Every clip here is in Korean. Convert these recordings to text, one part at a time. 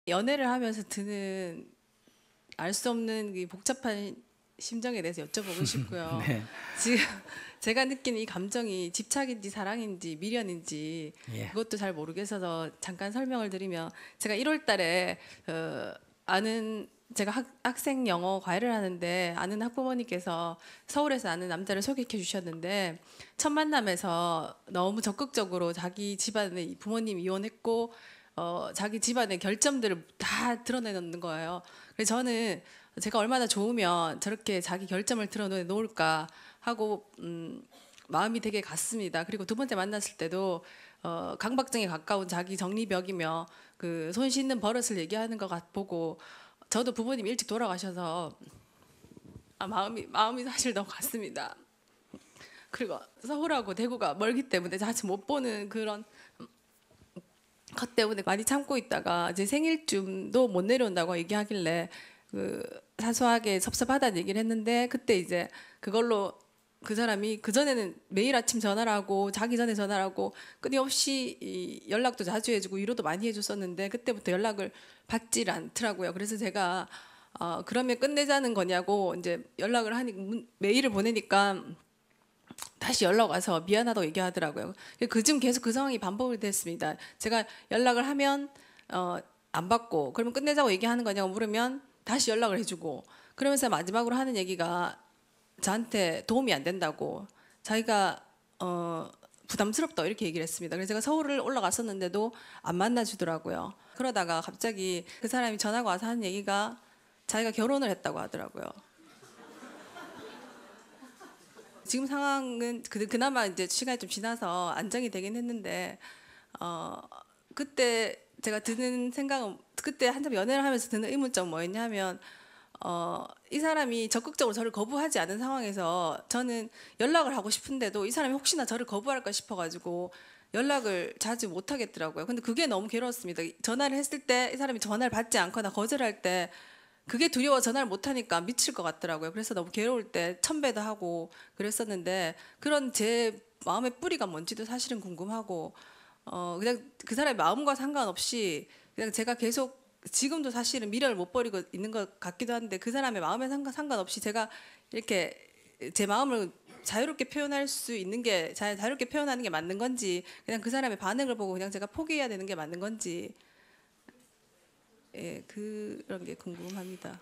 연애를 하면서 드는 알 수 없는 이 복잡한 심정에 대해서 여쭤보고 싶고요. 네. 지금 제가 느끼는 이 감정이 집착인지 사랑인지 미련인지 예. 그것도 잘 모르겠어서 잠깐 설명을 드리면, 제가 1월 달에 아는, 제가 학생 영어 과외를 하는데 아는 학부모님께서 서울에서 아는 남자를 소개해 주셨는데, 첫 만남에서 너무 적극적으로 자기 집안의 부모님 이혼했고 자기 집안의 결점들을 다 드러내놓는 거예요. 그래서 저는 제가 얼마나 좋으면 저렇게 자기 결점을 드러내놓을까 하고 마음이 되게 갔습니다. 그리고 두 번째 만났을 때도 강박증에 가까운 자기 정리벽이며 그 손 씻는 버릇을 얘기하는 것 보고, 저도 부모님 일찍 돌아가셔서 마음이 사실 너무 갔습니다. 그리고 서울하고 대구가 멀기 때문에 자주 못 보는 그런 것 때문에 많이 참고 있다가 제 생일쯤도 못 내려온다고 얘기하길래 그 사소하게 섭섭하다는 얘기를 했는데, 그때 이제 그걸로 그 사람이 그전에는 매일 아침 전화를 하고 자기 전에 전화를 하고 끊임없이 연락도 자주 해주고 위로도 많이 해줬었는데, 그때부터 연락을 받질 않더라고요. 그래서 제가 그러면 끝내자는 거냐고 이제 연락을 하니 메일을 보내니까 다시 연락 와서 미안하다고 얘기하더라고요. 그쯤 계속 그 상황이 반복이 됐습니다. 제가 연락을 하면 안 받고, 그러면 끝내자고 얘기하는 거냐고 물으면 다시 연락을 해주고, 그러면서 마지막으로 하는 얘기가 저한테 도움이 안 된다고, 자기가 부담스럽다 이렇게 얘기를 했습니다. 그래서 제가 서울을 올라갔었는데도 안 만나주더라고요. 그러다가 갑자기 그 사람이 전화가 와서 하는 얘기가 자기가 결혼을 했다고 하더라고요. 지금 상황은 그나마 이제 시간이 좀 지나서 안정이 되긴 했는데, 그때 제가 드는 생각은, 그때 한참 연애를 하면서 드는 의문점은 뭐였냐면, 이 사람이 적극적으로 저를 거부하지 않은 상황에서 저는 연락을 하고 싶은데도 이 사람이 혹시나 저를 거부할까 싶어가지고 연락을 자주 못 하겠더라고요. 근데 그게 너무 괴로웠습니다. 전화를 했을 때 이 사람이 전화를 받지 않거나 거절할 때 그게 두려워 전화를 못 하니까 미칠 것 같더라고요. 그래서 너무 괴로울 때 천배도 하고 그랬었는데, 그런 제 마음의 뿌리가 뭔지도 사실은 궁금하고, 그냥 그 사람의 마음과 상관없이 그냥 제가 계속 지금도 사실은 미련을 못 버리고 있는 것 같기도 한데, 그 사람의 마음에 상관없이 제가 이렇게 제 마음을 자유롭게 표현할 수 있는 게, 자유롭게 표현하는 게 맞는 건지, 그냥 그 사람의 반응을 보고 그냥 제가 포기해야 되는 게 맞는 건지, 예, 그런 게 궁금합니다.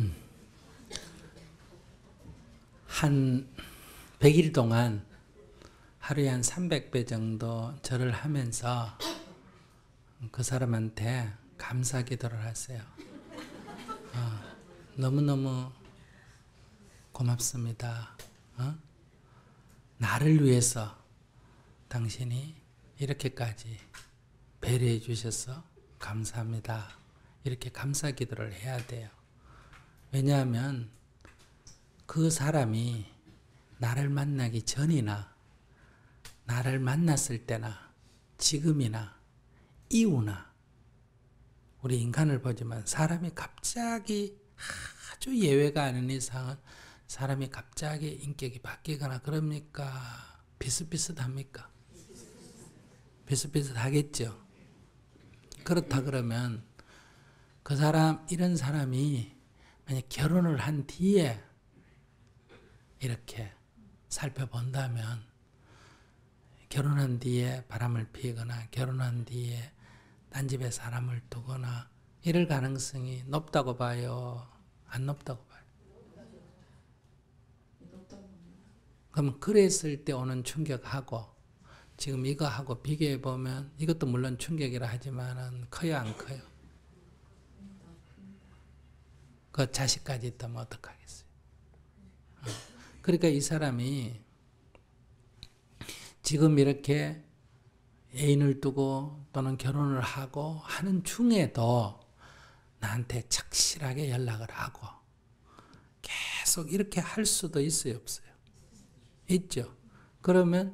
한 100일 동안 하루에 한 300배 정도 절을 하면서 그 사람한테 감사 기도를 하세요. 너무너무 고맙습니다. 나를 위해서 당신이 이렇게까지 배려해 주셔서 감사합니다. 이렇게 감사 기도를 해야 돼요. 왜냐하면 그 사람이 나를 만나기 전이나 나를 만났을 때나 지금이나 이후나, 우리 인간을 보지만 사람이 갑자기, 아주 예외가 아닌 이상은 사람이 갑자기 인격이 바뀌거나 그럽니까? 비슷비슷합니까? 비슷비슷하겠죠. 그렇다 그러면 그 사람, 이런 사람이 만약 결혼을 한 뒤에 이렇게 살펴본다면, 결혼한 뒤에 바람을 피거나 결혼한 뒤에 딴 집에 사람을 두거나 이럴 가능성이 높다고 봐요? 안 높다고 봐요? 그럼 그랬을 때 오는 충격하고 지금 이거하고 비교해 보면, 이것도 물론 충격이라 하지만은 커요, 안 커요? 그 자식까지 있다면 어떡하겠어요? 그러니까 이 사람이 지금 이렇게 애인을 두고 또는 결혼을 하고 하는 중에도 나한테 착실하게 연락을 하고 계속 이렇게 할 수도 있어요, 없어요? 있죠. 그러면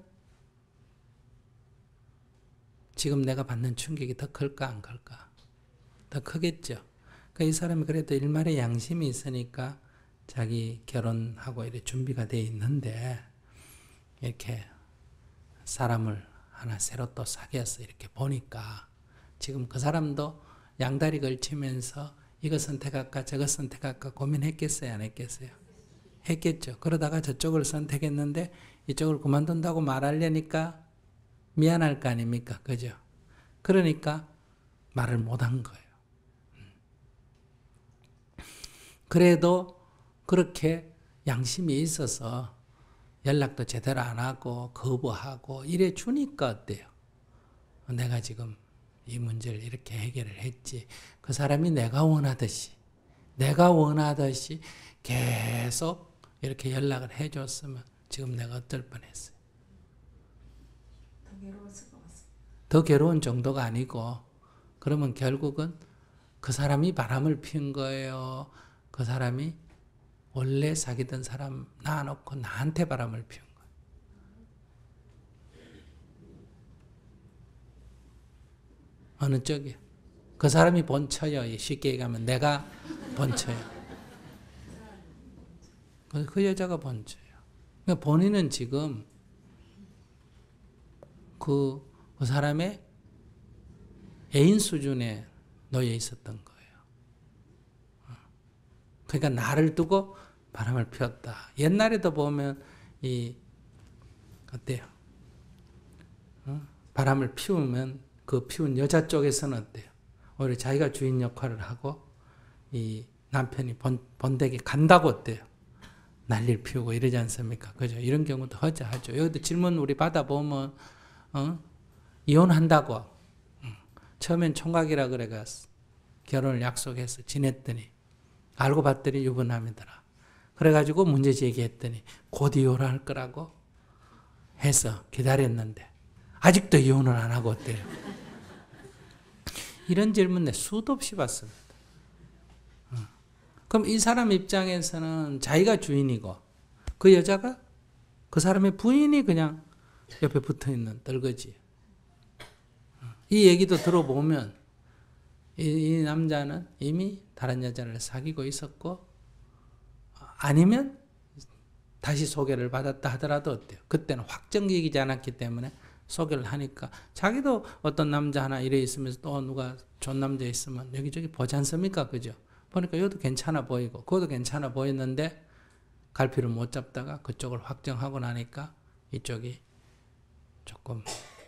지금 내가 받는 충격이 더 클까, 안 클까? 더 크겠죠. 그러니까 이 사람이 그래도 일말의 양심이 있으니까 자기 결혼하고 이렇게 준비가 돼 있는데, 이렇게 사람을 하나 새로 또 사귀어서 이렇게 보니까 지금 그 사람도 양다리 걸치면서 이거 선택할까 저거 선택할까 고민했겠어요? 안 했겠어요? 했겠죠. 그러다가 저쪽을 선택했는데 이쪽을 그만둔다고 말하려니까 미안할 거 아닙니까? 그죠? 그러니까 말을 못한 거예요. 그래도 그렇게 양심이 있어서 연락도 제대로 안 하고 거부하고 이래 주니까 어때요? 내가 지금 이 문제를 이렇게 해결을 했지. 그 사람이 내가 원하듯이 계속 이렇게 연락을 해줬으면 지금 내가 어떨 뻔했어요. 더 괴로웠을 것 같습니다. 더 괴로운 정도가 아니고 그러면 결국은 그 사람이 바람을 피운 거예요. 그 사람이 원래 사귀던 사람 놔놓고 나한테 바람을 피운 거예요. 어느 쪽이요? 그 사람이 본처요. 쉽게 얘기하면 내가 본처요. 그 여자가 본처예요. 그러니까 본인은 지금 그 사람의 애인 수준에 놓여 있었던 거예요. 그러니까 나를 두고 바람을 피웠다. 옛날에도 보면 어때요? 바람을 피우면 그 피운 여자 쪽에서는 어때요? 오히려 자기가 주인 역할을 하고 이 남편이 본댁에 간다고 어때요? 난리를 피우고 이러지 않습니까? 그죠? 이런 경우도 허자하죠. 여기도 질문 우리 받아보면 이혼한다고 처음엔 총각이라 그래가 결혼을 약속해서 지냈더니 알고 봤더니 유부남이더라. 그래가지고 문제 제기했더니 곧 이혼할 거라고 해서 기다렸는데 아직도 이혼을 안 하고 어때요? 이런 질문 내 수도 없이 받습니다. 그럼 이 사람 입장에서는 자기가 주인이고 그 여자가 그 사람의 부인이 그냥 옆에 붙어있는 떨거지. 이 얘기도 들어보면 이 남자는 이미 다른 여자를 사귀고 있었고 아니면 다시 소개를 받았다 하더라도 어때요? 그때는 확정적이지 않았기 때문에 소개를 하니까 자기도 어떤 남자 하나 이래 있으면서 또 누가 좋은 남자 있으면 여기저기 보지 않습니까? 그죠? 보니까 이것도 괜찮아 보이고 그것도 괜찮아 보였는데 갈피를 못 잡다가 그쪽을 확정하고 나니까 이쪽이 조금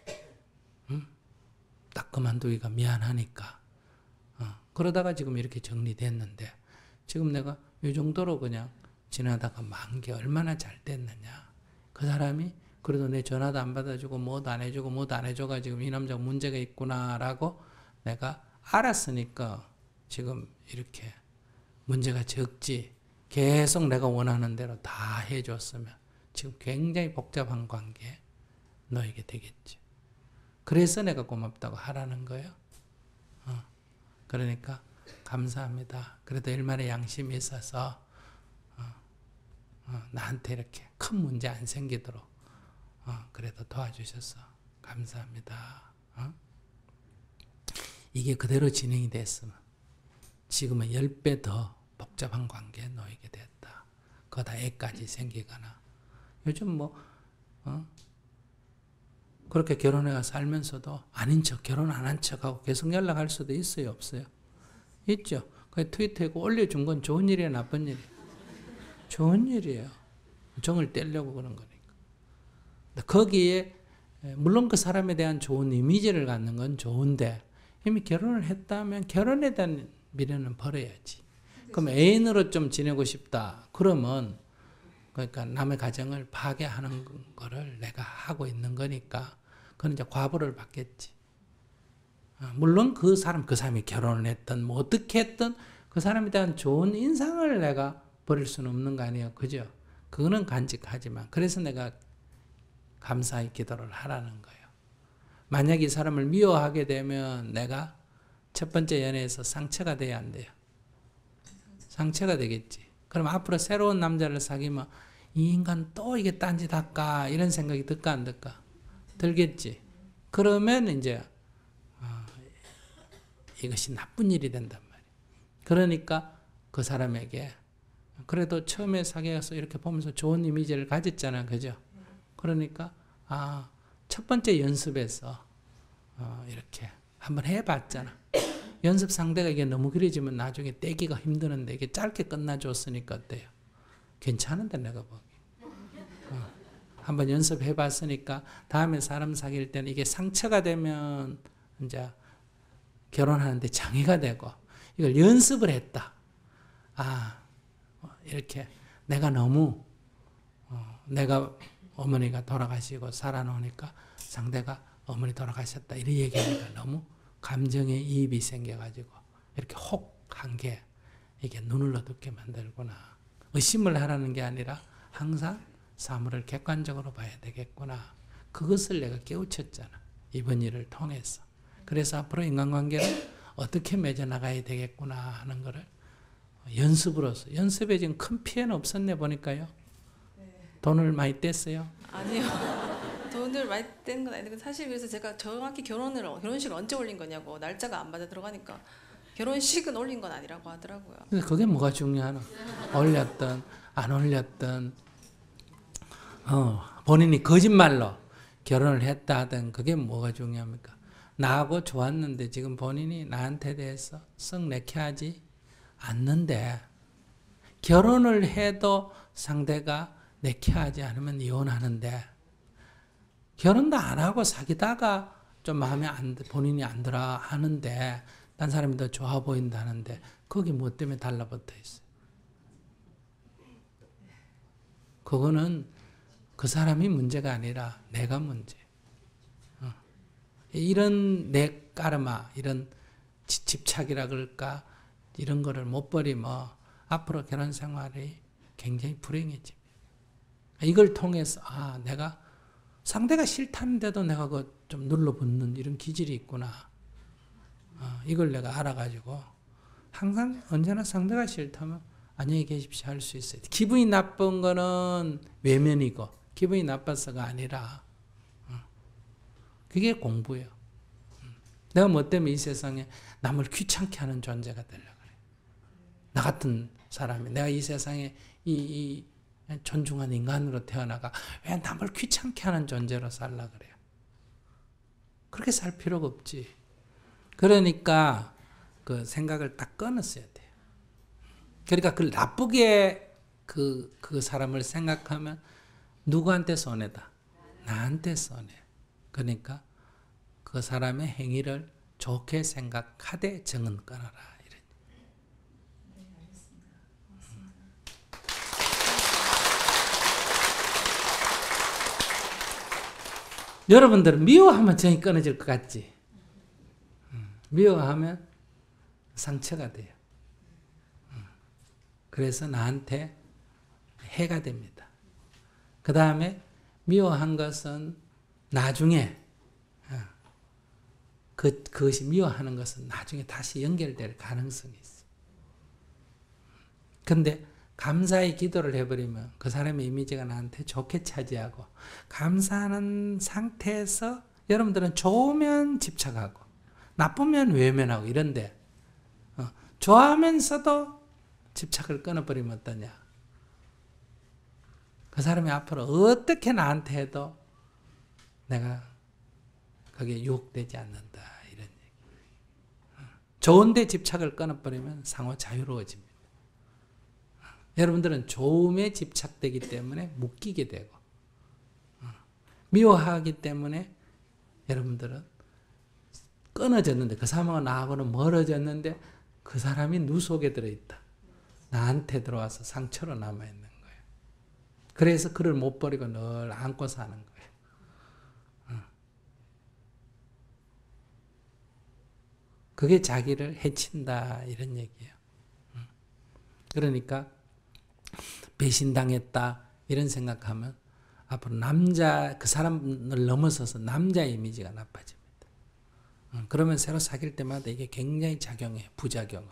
딱 그만두기가 미안하니까 그러다가 지금 이렇게 정리됐는데 지금 내가 이 정도로 그냥 지나다가 만 게 얼마나 잘 됐느냐. 그 사람이 그래도 내 전화도 안 받아주고 뭐도 안 해주고 뭐도 안 해줘가 지금 이 남자가 문제가 있구나라고 내가 알았으니까 지금 이렇게 문제가 적지. 계속 내가 원하는 대로 다 해줬으면 지금 굉장히 복잡한 관계에 놓이게 되겠지. 그래서 내가 고맙다고 하라는 거예요. 그러니까 감사합니다. 그래도 일말의 양심이 있어서 나한테 이렇게 큰 문제 안 생기도록 그래도 도와주셔서 감사합니다. 이게 그대로 진행이 됐으면 지금은 10배 더 복잡한 관계에 놓이게 됐다. 거기다 애까지 생기거나 요즘 뭐 그렇게 결혼해가 살면서도 아닌 척 결혼 안 한 척하고 계속 연락할 수도 있어요? 없어요? 있죠. 그 트위터에 올려준 건 좋은 일이에요? 나쁜 일이에요? 좋은 일이에요. 정을 떼려고 그런 거니까. 거기에 물론 그 사람에 대한 좋은 이미지를 갖는 건 좋은데 이미 결혼을 했다면 결혼에 대한 미련은 버려야지. 그럼 애인으로 좀 지내고 싶다. 그러면 그러니까 남의 가정을 파괴하는 거를 내가 하고 있는 거니까 그건 이제 과보를 받겠지. 물론 그 사람이 결혼을 했든 뭐 어떻게 했든 그 사람에 대한 좋은 인상을 내가 버릴 수는 없는 거 아니에요. 그죠? 그거는 간직하지만 그래서 내가 감사의 기도를 하라는 거예요. 만약 이 사람을 미워하게 되면 내가 첫 번째 연애에서 상처가 돼야 안 돼요. 상처가 되겠지. 그럼 앞으로 새로운 남자를 사귀면 이 인간 또 이게 딴짓 할까 이런 생각이 들까 안 들까? 들겠지. 그러면 이제 이것이 나쁜 일이 된단 말이에요. 그러니까 그 사람에게 그래도 처음에 사귀어서 이렇게 보면서 좋은 이미지를 가졌잖아. 그죠? 그러니까 첫 번째 연습에서 이렇게 한번 해봤잖아. 연습 상대가 이게 너무 길어지면 나중에 떼기가 힘드는데 이게 짧게 끝나줬으니까 어때요? 괜찮은데 내가 보기. 한번 연습해 봤으니까 다음에 사람 사귈 때는 이게 상처가 되면 이제 결혼하는데 장애가 되고 이걸 연습을 했다. 이렇게 내가 너무 내가 어머니가 돌아가시고 살아놓으니까 상대가 어머니 돌아가셨다 이런 얘기하니까 너무 감정에 이입이 생겨가지고 이렇게 혹한 게 이게 눈을 어둡게 만들구나. 의심을 하라는 게 아니라 항상 사물을 객관적으로 봐야 되겠구나. 그것을 내가 깨우쳤잖아. 이번 일을 통해서. 그래서 앞으로 인간관계를 어떻게 맺어나가야 되겠구나 하는 거를 연습으로서. 연습에 지금 큰 피해는 없었네 보니까요. 돈을 많이 뗐어요? 아니요. 돈을 많이 뗀 건 아닌데 사실 그래서 제가 정확히 결혼식을 언제 올린 거냐고 날짜가 안 맞아 들어가니까 결혼식은 올린 건 아니라고 하더라고요. 근데 그게 뭐가 중요하나? 올렸든 안 올렸든 본인이 거짓말로 결혼을 했다 하든 그게 뭐가 중요합니까? 나하고 좋았는데 지금 본인이 나한테 대해서 썩 내키하지 않는데 결혼을 해도 상대가 내키하지 않으면 이혼하는데 결혼도 안 하고 사귀다가 좀 마음에 본인이 안 들어 하는데 딴 사람이 더 좋아 보인다는데 거기 뭐 때문에 달라붙어 있어요? 그거는 그 사람이 문제가 아니라 내가 문제. 이런 내 까르마, 이런 집착이라 그럴까 이런 거를 못 버리면 앞으로 결혼 생활이 굉장히 불행해집니다. 이걸 통해서 내가 상대가 싫다는데도 내가 그 좀 눌러붙는 이런 기질이 있구나. 이걸 내가 알아가지고 항상 언제나 상대가 싫다면 안녕히 계십시오 할 수 있어요. 기분이 나쁜 거는 외면이고 기분이 나빠서가 아니라 그게 공부예요. 내가 뭐 때문에 이 세상에 남을 귀찮게 하는 존재가 되려고 그래. 나 같은 사람이 내가 이 세상에 이 존중한 인간으로 태어나가 왜 남을 귀찮게 하는 존재로 살라 그래요. 그렇게 살 필요가 없지. 그러니까 그 생각을 딱 끊었어야 돼요. 그러니까 그 나쁘게 그 사람을 생각하면 누구한테 손해다? 나한테 손해. 그러니까 그 사람의 행위를 좋게 생각하되 정은 끊어라. 이런. 네, 알겠습니다. 고맙습니다. 여러분들은 미워하면 정이 끊어질 것 같지? 미워하면 상처가 돼요. 그래서 나한테 해가 됩니다. 그 다음에 미워한 것은 나중에 그것이 미워하는 것은 나중에 다시 연결될 가능성이 있어요. 근데 감사의 기도를 해버리면 그 사람의 이미지가 나한테 좋게 차지하고 감사하는 상태에서 여러분들은 좋으면 집착하고 나쁘면 외면하고 이런데 좋아하면서도 집착을 끊어버리면 어떠냐. 그 사람이 앞으로 어떻게 나한테 해도 내가 거기에 유혹되지 않는다. 이런 얘기. 좋은데 집착을 끊어버리면 상호 자유로워집니다. 여러분들은 좋음에 집착되기 때문에 묶이게 되고 미워하기 때문에 여러분들은 끊어졌는데 그 사람하고 나하고는 멀어졌는데 그 사람이 누 속에 들어있다. 나한테 들어와서 상처로 남아있는 거예요. 그래서 그를 못 버리고 늘 안고 사는 거예요. 그게 자기를 해친다 이런 얘기예요. 그러니까 배신당했다 이런 생각하면 앞으로 그 사람을 넘어서서 남자 이미지가 나빠집니다. 그러면 새로 사귈 때마다 이게 굉장히 작용해요. 부작용으로.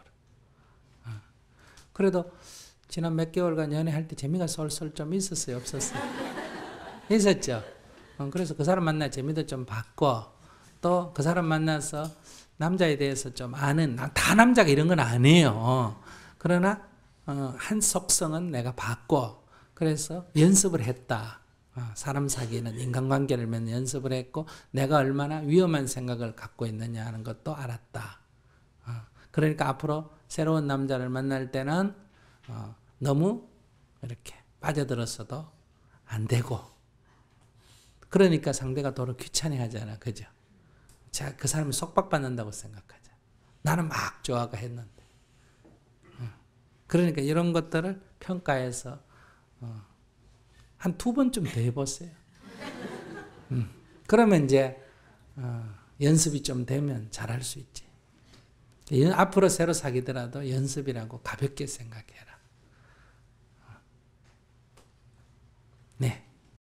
그래도 지난 몇 개월간 연애할 때 재미가 쏠쏠 좀 있었어요? 없었어요? 있었죠? 그래서 그 사람 만나 재미도 좀 받고 또 그 사람 만나서 남자에 대해서 좀 아는, 다 남자가 이런 건 아니에요. 그러나 한 속성은 내가 봤고 그래서 연습을 했다. 사람 사귀는 인간관계를 맺는 연습을 했고 내가 얼마나 위험한 생각을 갖고 있느냐 하는 것도 알았다. 그러니까 앞으로 새로운 남자를 만날 때는 너무 이렇게 빠져들었어도 안 되고, 그러니까 상대가 도로 귀찮아 하잖아. 그죠? 자, 그 사람이 속박받는다고 생각하자. 나는 막 좋아가 했는데. 그러니까 이런 것들을 평가해서 한 2번쯤 더 해보세요. 그러면 이제 연습이 좀 되면 잘할 수 있지. 앞으로 새로 사귀더라도 연습이라고 가볍게 생각해라. 네.